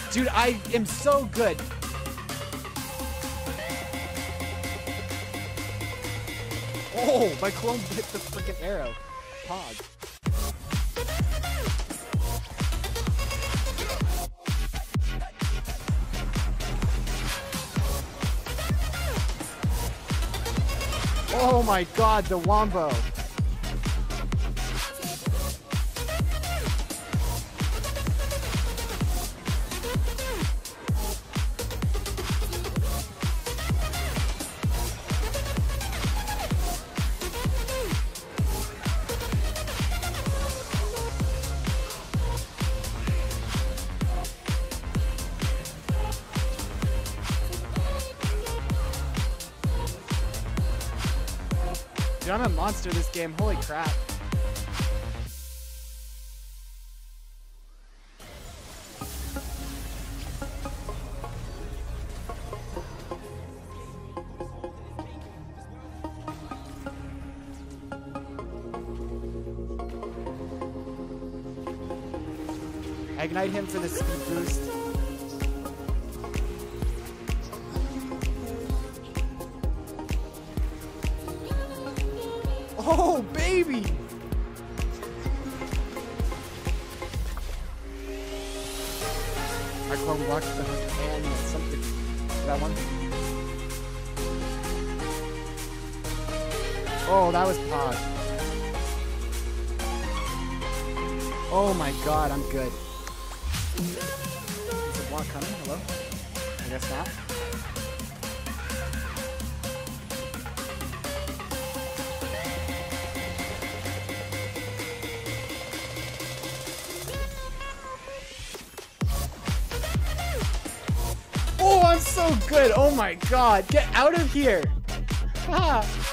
Dude, I am so good. Oh, my clone hit the freaking arrow. Pog. Oh my god, the wombo. Dude, I'm a monster this game. Holy crap. I ignite him for the speed boost. Oh, baby! Our clone blocked the hand and something. That one. Oh, that was Pod. Oh my god, I'm good. Is the block coming? Hello? I guess not. Oh, I'm so good. Oh my god. Get out of here. Ah.